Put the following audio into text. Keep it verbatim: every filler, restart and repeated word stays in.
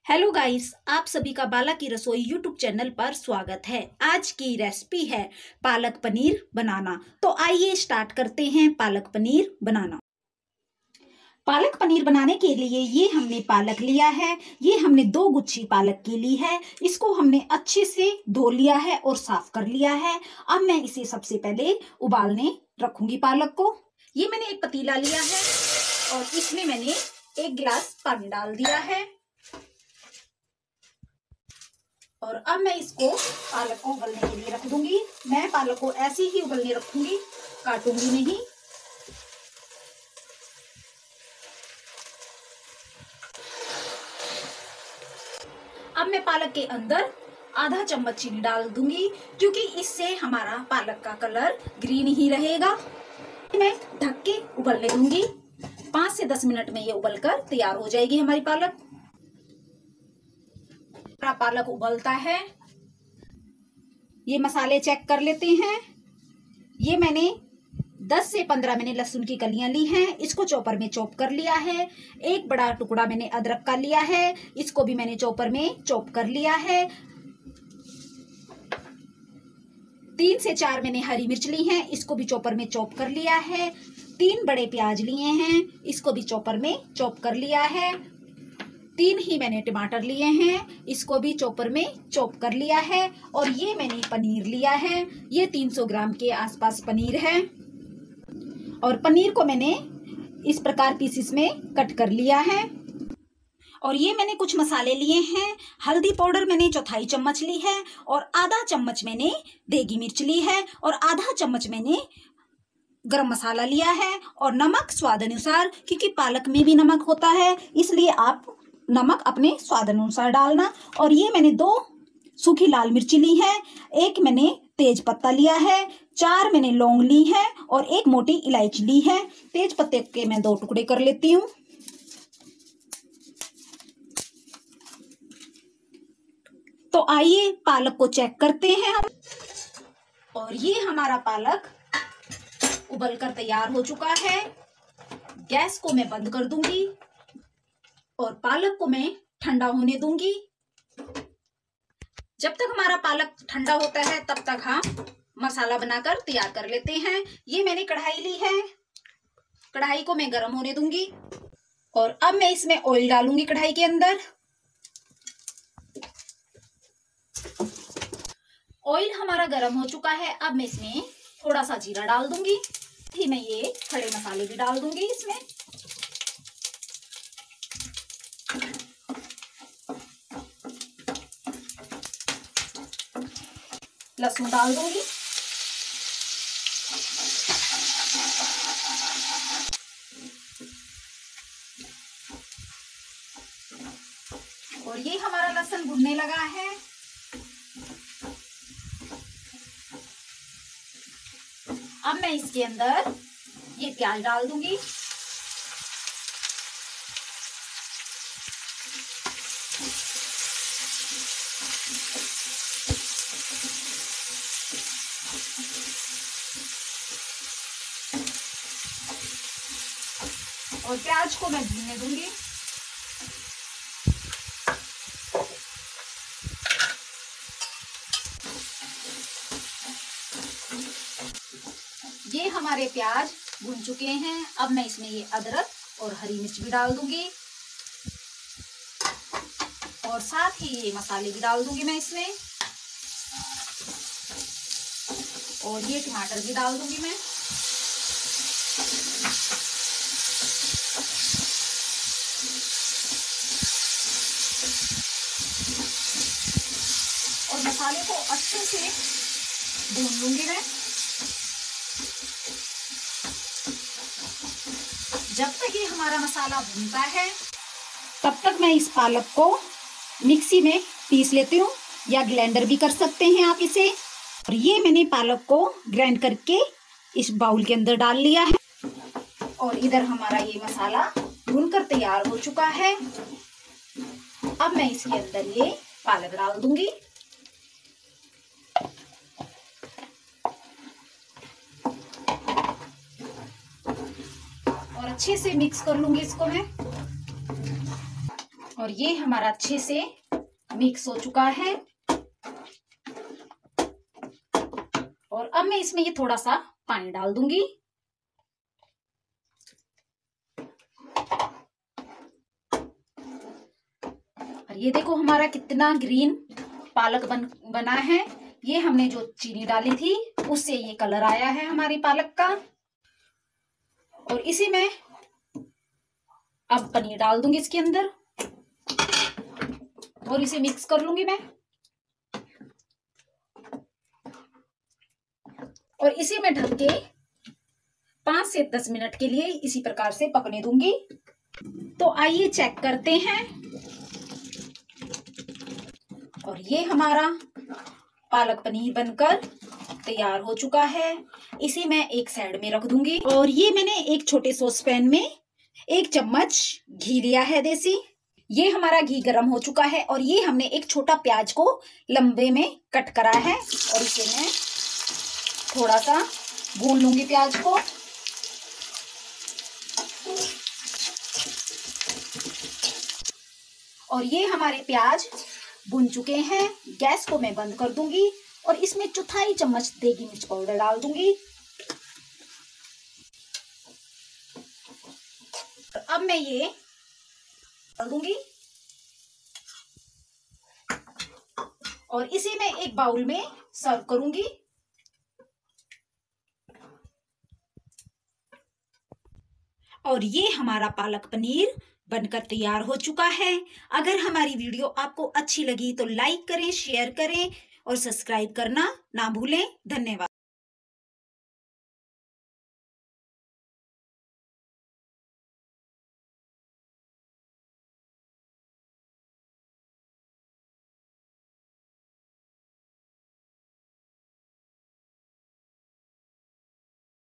Hello guys, आप सभी का बाला की रसोई यूट्यूब चैनल पर स्वागत है। आज की रेसिपी है पालक पनीर बनाना। तो आइए स्टार्ट करते हैं पालक पनीर बनाना। पालक पनीर बनाने के लिए ये हमने पालक लिया है। ये हमने दो गुच्छी पालक की ली है। इसको हमने अच्छे से धो लिया है और साफ कर लिया है। अब मैं इसे सबसे पहले उबालने रखूंगी पालक को। ये मैंने एक पतीला लिया है और इसमें मैंने एक गिलास पानी डाल दिया है। और अब मैं इसको पालक को उबलने के लिए रख दूंगी। मैं पालक को ऐसे ही उबलने रखूंगी, काटूंगी नहीं। अब मैं पालक के अंदर आधा चम्मच चीनी डाल दूंगी, क्योंकि इससे हमारा पालक का कलर ग्रीन ही रहेगा। मैं ढक के उबलने दूंगी। पांच से दस मिनट में ये उबलकर तैयार हो जाएगी हमारी पालक। पालक उबलता है, ये मसाले चेक कर लेते हैं। ये मैंने दस से पंद्रह मैंने लहसुन की कलियां ली हैं, इसको चॉपर में चॉप कर लिया है। एक बड़ा टुकड़ा मैंने अदरक का लिया है, इसको भी मैंने चॉपर में चॉप कर लिया है। तीन से चार मैंने हरी मिर्च ली हैं, इसको भी चॉपर में चॉप कर लिया है। तीन बड़े प्याज लिए हैं, इसको भी चॉपर में चॉप कर लिया है। तीन ही मैंने टमाटर लिए हैं, इसको भी चॉपर में चॉप कर लिया है। और ये मैंने पनीर लिया है, ये तीन सौ ग्राम के आसपास पनीर है। और पनीर को मैंने इस प्रकार पीसेस में कट कर लिया है। और ये मैंने कुछ मसाले लिए हैं। हल्दी पाउडर मैंने चौथाई चम्मच ली है, और आधा चम्मच मैंने देगी मिर्च ली है, और आधा चम्मच मैंने गरम मसाला लिया है। और नमक स्वाद अनुसार, क्योंकि पालक में भी नमक होता है, इसलिए आप नमक अपने स्वाद अनुसार डालना। और ये मैंने दो सूखी लाल मिर्ची ली है, एक मैंने तेज पत्ता लिया है, चार मैंने लौंग ली है, और एक मोटी इलायची ली है। तेज पत्ते के मैं दो टुकड़े कर लेती हूँ। तो आइए पालक को चेक करते हैं हम। और ये हमारा पालक उबलकर तैयार हो चुका है। गैस को मैं बंद कर दूंगी और पालक को मैं ठंडा होने दूंगी। जब तक हमारा पालक ठंडा होता है तब तक हम मसाला बनाकर तैयार कर लेते हैं। ये मैंने कढ़ाई ली है, कढ़ाई को मैं गर्म होने दूंगी। और अब मैं इसमें ऑयल डालूंगी कढ़ाई के अंदर। ऑयल हमारा गर्म हो चुका है। अब मैं इसमें थोड़ा सा जीरा डाल दूंगी। ही मैं ये खड़े मसाले भी डाल दूंगी इसमें। लहसुन डाल दूंगी। और ये हमारा लहसुन भुनने लगा है। अब मैं इसके अंदर ये प्याज डाल दूंगी। और प्याज को मैं भूनने दूंगी। ये हमारे प्याज भून चुके हैं। अब मैं इसमें ये अदरक और हरी मिर्च भी डाल दूंगी, और साथ ही ये मसाले भी डाल दूंगी मैं इसमें। और ये टमाटर भी डाल दूंगी मैं। और मसाले को अच्छे से भून लूंगी मैं। जब तक ये हमारा मसाला भूनता है तब तक मैं इस पालक को मिक्सी में पीस लेती हूँ, या ग्राइंडर भी कर सकते हैं आप इसे। और ये मैंने पालक को ग्राइंड करके इस बाउल के अंदर डाल लिया है। और इधर हमारा ये मसाला भूनकर तैयार हो चुका है। अब मैं इसके अंदर ये पालक डाल दूंगी। और अच्छे से मिक्स कर लूंगी इसको मैं। और ये हमारा अच्छे से मिक्स हो चुका है। और अब मैं इसमें ये थोड़ा सा पानी डाल दूंगी। और ये देखो हमारा कितना ग्रीन पालक बन बना है। ये हमने जो चीनी डाली थी उससे ये कलर आया है हमारी पालक का। और इसी में अब पनीर डाल दूंगी इसके अंदर और इसे मिक्स कर लूंगी मैं। और इसी में ढक के पांच से दस मिनट के लिए इसी प्रकार से पकने दूंगी। तो आइए चेक करते हैं। और ये हमारा पालक पनीर बनकर तैयार हो चुका है। इसे मैं एक साइड में रख दूंगी। और ये मैंने एक छोटे सॉस पैन में एक चम्मच घी लिया है देसी। ये हमारा घी गर्म हो चुका है और ये हमने एक छोटा प्याज को लंबे में कट करा है और इसे मैं थोड़ा सा भून लूंगी प्याज को। और ये हमारे प्याज भुन चुके हैं। गैस को मैं बंद कर दूंगी और इसमें चौथाई चम्मच देगी मिर्च पाउडर डाल दूंगी। अब मैं ये डाल दूंगी और इसे मैं एक बाउल में सर्व करूंगी। और ये हमारा पालक पनीर बनकर तैयार हो चुका है। अगर हमारी वीडियो आपको अच्छी लगी तो लाइक करें, शेयर करें और सब्सक्राइब करना ना भूलें। धन्यवाद।